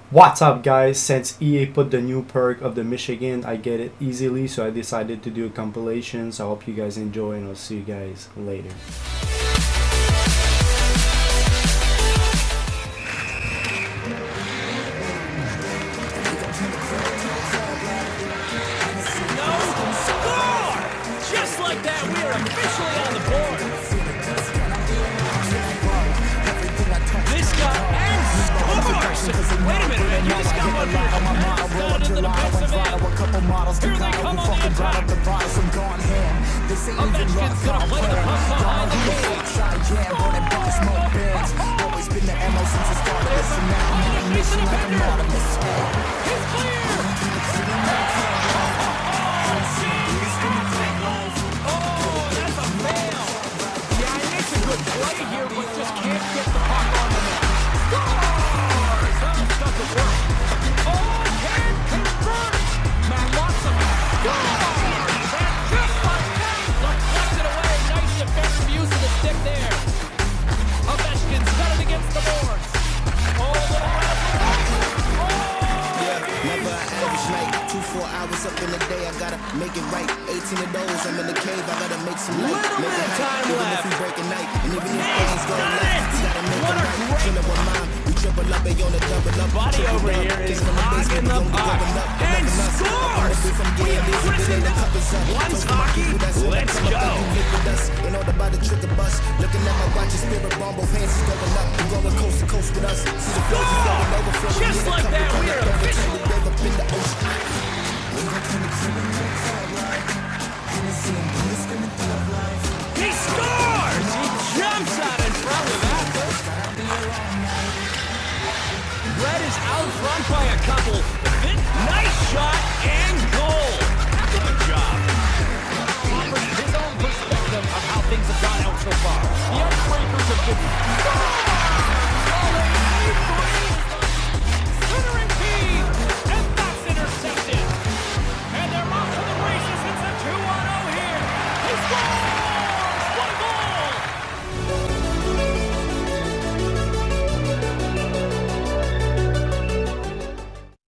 What's up, guys? Since EA put the new perk of the Michigan, I get it easily, so I decided to do a compilation. So I hope you guys enjoy, and I'll see you guys later. Just like that, we are officially on the board. This guy and scores! Wait a minute, man. You just got one here. Down into the defensive end. Here they come on the attack. Ovechkin's gonna play the puck behind the cage. He's the defender. He's clear. Play here, but just can't get the puck on the net. Scores! That doesn't work. Oh, can convert! Matt Watson scores! And just like that, deflected away. Nice defensive use of the stick there. Ovechkin's got it against the boards. Oh, little Never an average night. 2-4 hours up in the day, I gotta make it right. 18 of those, I'm in the cave, I gotta make some light. Make it hype, even if we break a night. And even if things go left, we gotta make it right. Chillin' with mom, we triple up, they on the double up. Body over here is hogging the puck. And scores! We have risen once hockey, let's go! Ain't all about the trick of bus. Looking at my watch, spirit bomb, both hands is going up. We going coast to coast with us. See the flows is flowing over. Just like that, we are officially in the ocean. He scores! He jumps out in front of that. Red is out front by a couple. Nice shot and goal. Heck of a job. Offers his own perspective of how things have gone out so far. The Icebreakers have been...